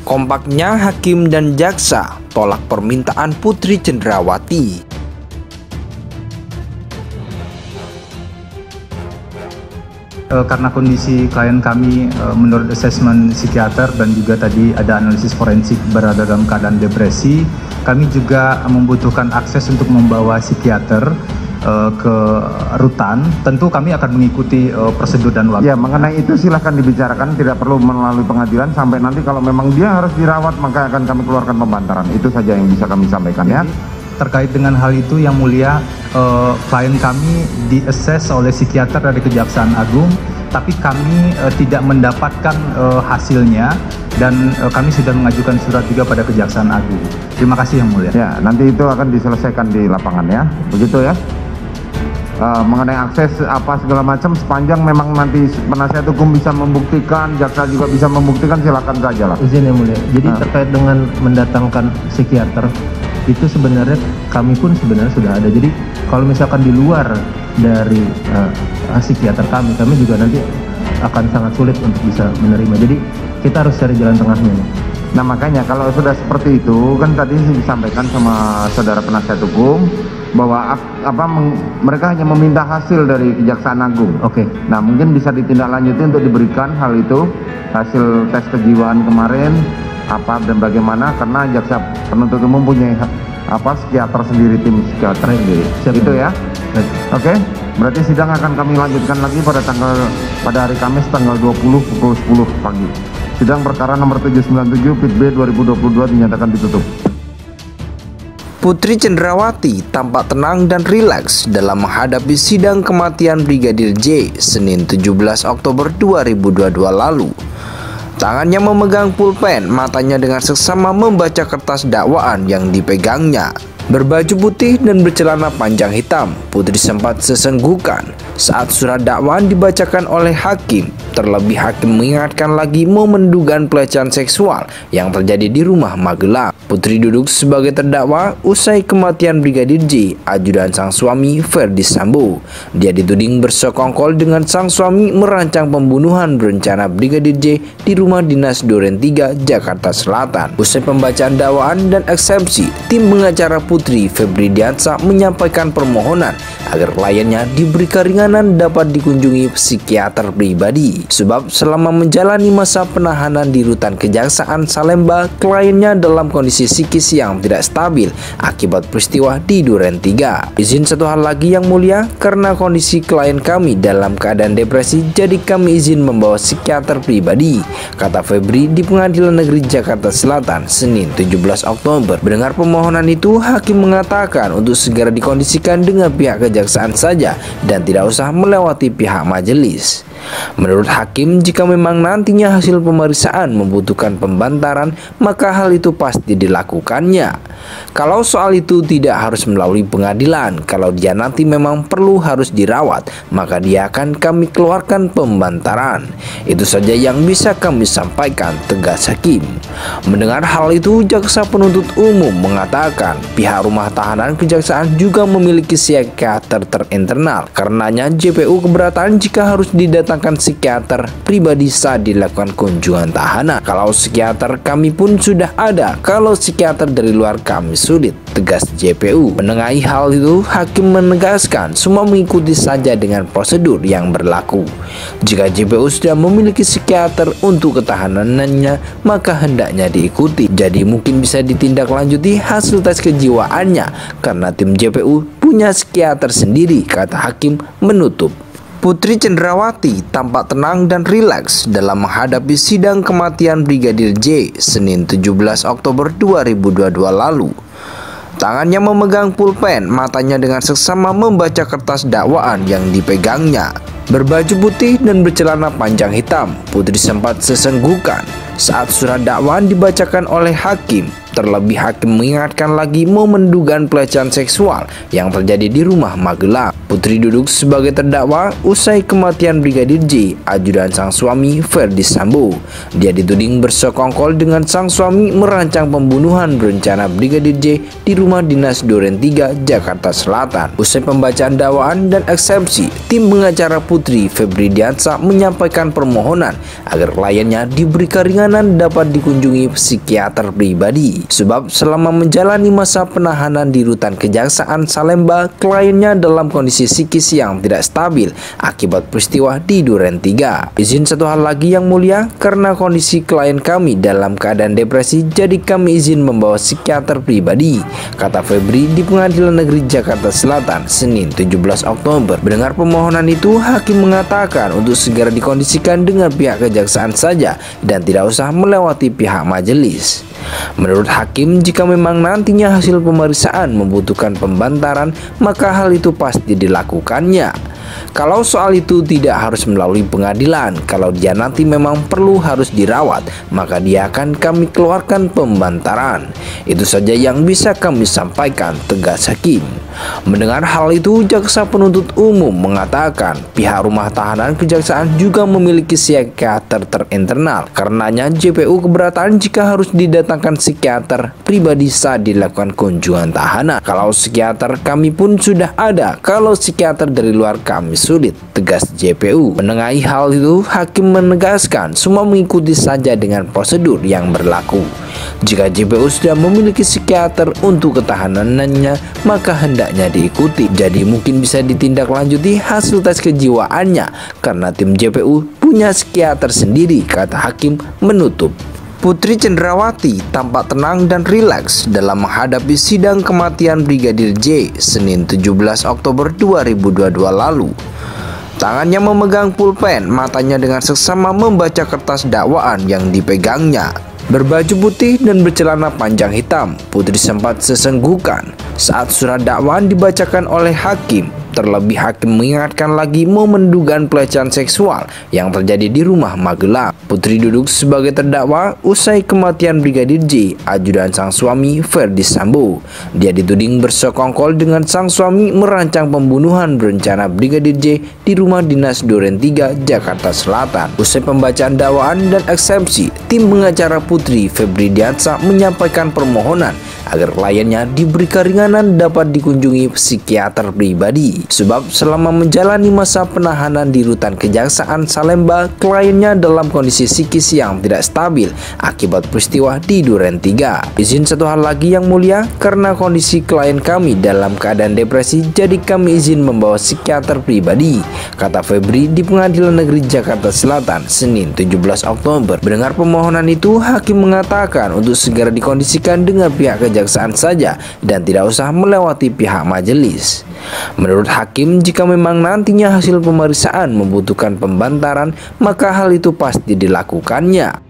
Kompaknya hakim dan jaksa tolak permintaan Putri Cenderawati. Karena kondisi klien kami menurut asesmen psikiater dan juga tadi ada analisis forensik berada dalam keadaan depresi, kami juga membutuhkan akses untuk membawa psikiater ke rutan. Tentu kami akan mengikuti prosedur dan waktu. Ya, mengenai itu silahkan dibicarakan, tidak perlu melalui pengadilan. Sampai nanti kalau memang dia harus dirawat, maka akan kami keluarkan pembantaran. Itu saja yang bisa kami sampaikan. Jadi, ya. Terkait dengan hal itu, Yang Mulia, klien kami diases oleh psikiater dari Kejaksaan Agung, tapi kami tidak mendapatkan hasilnya, dan kami sudah mengajukan surat juga pada Kejaksaan Agung. Terima kasih Yang Mulia. Ya, nanti itu akan diselesaikan di lapangan ya, begitu ya. Mengenai akses apa segala macam, sepanjang memang nanti penasihat hukum bisa membuktikan, jaksa juga bisa membuktikan, silakan saja lah. Izin Yang Mulia, jadi terkait dengan mendatangkan psikiater, itu sebenarnya kami pun sebenarnya sudah ada. Jadi kalau misalkan di luar dari psikiater kami juga nanti akan sangat sulit untuk bisa menerima. Jadi kita harus cari jalan tengahnya. Nah makanya kalau sudah seperti itu, kan tadi disampaikan sama saudara penasihat hukum bahwa mereka hanya meminta hasil dari Kejaksaan Agung. Oke. Nah mungkin bisa ditindaklanjuti untuk diberikan hal itu, hasil tes kejiwaan kemarin apa dan bagaimana, karena jaksa penuntut umum punya psikiater sendiri, tim psikiater sendiri. Itu ya. Oke. Berarti sidang akan kami lanjutkan lagi pada hari Kamis tanggal 20 pukul 10 pagi. Sidang perkara nomor 797 PIT B 2022 dinyatakan ditutup. Putri Cenderawati tampak tenang dan rileks dalam menghadapi sidang kematian Brigadir J Senin 17 Oktober 2022 lalu. Tangannya memegang pulpen, matanya dengan seksama membaca kertas dakwaan yang dipegangnya. Berbaju putih dan bercelana panjang hitam, Putri sempat sesenggukan saat surat dakwaan dibacakan oleh hakim. Terlebih hakim mengingatkan lagi momen dugaan pelecehan seksual yang terjadi di rumah Magelang. Putri duduk sebagai terdakwa usai kematian Brigadir J, ajudan sang suami Ferdi Sambo. Dia dituding bersekongkol dengan sang suami merancang pembunuhan berencana Brigadir J di rumah dinas Duren 3, Jakarta Selatan. Usai pembacaan dakwaan dan eksepsi, tim pengacara Putri Febri Diansa menyampaikan permohonan agar kliennya diberi keringanan dapat dikunjungi psikiater pribadi. Sebab selama menjalani masa penahanan di rutan Kejaksaan Salemba, kliennya dalam kondisi psikis yang tidak stabil akibat peristiwa di Duren 3. Izin satu hal lagi Yang Mulia, karena kondisi klien kami dalam keadaan depresi, jadi kami izin membawa psikiater pribadi, kata Febri di Pengadilan Negeri Jakarta Selatan Senin 17 Oktober. Mendengar permohonan itu, hakim mengatakan untuk segera dikondisikan dengan pihak kejaksaan saja dan tidak usah melewati pihak majelis. Menurut hakim, jika memang nantinya hasil pemeriksaan membutuhkan pembantaran, maka hal itu pasti dilakukannya. Kalau soal itu tidak harus melalui pengadilan, kalau dia nanti memang perlu harus dirawat, maka dia akan kami keluarkan pembantaran. Itu saja yang bisa kami sampaikan, tegas hakim. Mendengar hal itu, jaksa penuntut umum mengatakan pihak rumah tahanan kejaksaan juga memiliki psikiater terinternal. Karenanya JPU keberatan jika harus didatangkan psikiater pribadi saat dilakukan kunjungan tahanan. Kalau psikiater kami pun sudah ada, kalau psikiater dari luar kami sulit, tegas JPU. Menengahi hal itu, hakim menegaskan semua mengikuti saja dengan prosedur yang berlaku. Jika JPU sudah memiliki psikiater untuk ketahanannya, maka hendaknya diikuti. Jadi mungkin bisa ditindaklanjuti hasil tes kejiwaannya karena tim JPU punya psikiater sendiri, kata hakim menutup. Putri Cenderawati tampak tenang dan rileks dalam menghadapi sidang kematian Brigadir J Senin 17 Oktober 2022 lalu. Tangannya memegang pulpen, matanya dengan seksama membaca kertas dakwaan yang dipegangnya. Berbaju putih dan bercelana panjang hitam, Putri sempat sesenggukan saat surat dakwaan dibacakan oleh hakim. Terlebih hakim mengingatkan lagi momen dugaan pelecehan seksual yang terjadi di rumah Magelang. Putri duduk sebagai terdakwa usai kematian Brigadir J, ajudan sang suami Ferdi Sambo. Dia dituding bersekongkol dengan sang suami merancang pembunuhan berencana Brigadir J di rumah dinas Duren 3, Jakarta Selatan. Usai pembacaan dakwaan dan eksepsi, tim pengacara Putri Febridiansyah menyampaikan permohonan agar kliennya diberi keringanan dapat dikunjungi psikiater pribadi. Sebab selama menjalani masa penahanan di rutan Kejaksaan Salemba, kliennya dalam kondisi psikis yang tidak stabil akibat peristiwa di Duren 3. Izin satu hal lagi yang mulia, karena kondisi klien kami dalam keadaan depresi, jadi kami izin membawa psikiater pribadi, kata Febri di Pengadilan Negeri Jakarta Selatan, Senin 17 Oktober. Mendengar permohonan itu, hakim mengatakan untuk segera dikondisikan dengan pihak kejaksaan saja dan tidak usah melewati pihak majelis. Menurut hakim, jika memang nantinya hasil pemeriksaan membutuhkan pembantaran, maka hal itu pasti dilakukannya. Kalau soal itu tidak harus melalui pengadilan, kalau dia nanti memang perlu harus dirawat, maka dia akan kami keluarkan pembantaran. Itu saja yang bisa kami sampaikan, tegas hakim. Mendengar hal itu, jaksa penuntut umum mengatakan pihak rumah tahanan kejaksaan juga memiliki psikiater terinternal. Karenanya JPU keberatan jika harus didatangkan psikiater pribadi saat dilakukan kunjungan tahanan. Kalau psikiater kami pun sudah ada, kalau psikiater dari luar kami sulit, tegas JPU. Menengahi hal itu, hakim menegaskan semua mengikuti saja dengan prosedur yang berlaku. Jika JPU sudah memiliki psikiater untuk ketahanannya, maka hendaknya diikuti. Jadi mungkin bisa ditindaklanjuti hasil tes kejiwaannya karena tim JPU punya psikiater sendiri, kata hakim menutup. Putri Cendrawati tampak tenang dan rileks dalam menghadapi sidang kematian Brigadir J Senin 17 Oktober 2022 lalu. Tangannya memegang pulpen, matanya dengan seksama membaca kertas dakwaan yang dipegangnya. Berbaju putih dan bercelana panjang hitam, Putri sempat sesenggukan saat surat dakwaan dibacakan oleh hakim. Terlebih hakim mengingatkan lagi momen dugaan pelecehan seksual yang terjadi di rumah Magelang. Putri duduk sebagai terdakwa usai kematian Brigadir J, ajudan sang suami Ferdi Sambo. Dia dituding bersekongkol dengan sang suami merancang pembunuhan berencana Brigadir J di rumah dinas Duren 3, Jakarta Selatan. Usai pembacaan dakwaan dan eksepsi, tim pengacara Putri Febridiansyah menyampaikan permohonan agar kliennya diberi keringanan dapat dikunjungi psikiater pribadi. Sebab selama menjalani masa penahanan di rutan Kejaksaan Salemba, kliennya dalam kondisi psikis yang tidak stabil akibat peristiwa di Duren 3. Izin satu hal lagi yang mulia, karena kondisi klien kami dalam keadaan depresi, jadi kami izin membawa psikiater pribadi, kata Febri di Pengadilan Negeri Jakarta Selatan, Senin 17 Oktober. Mendengar permohonan itu, hakim mengatakan untuk segera dikondisikan dengan pihak kejaksaan saja dan tidak usah melewati pihak majelis. Menurut hakim, jika memang nantinya hasil pemeriksaan membutuhkan pembantaran, maka hal itu pasti dilakukannya.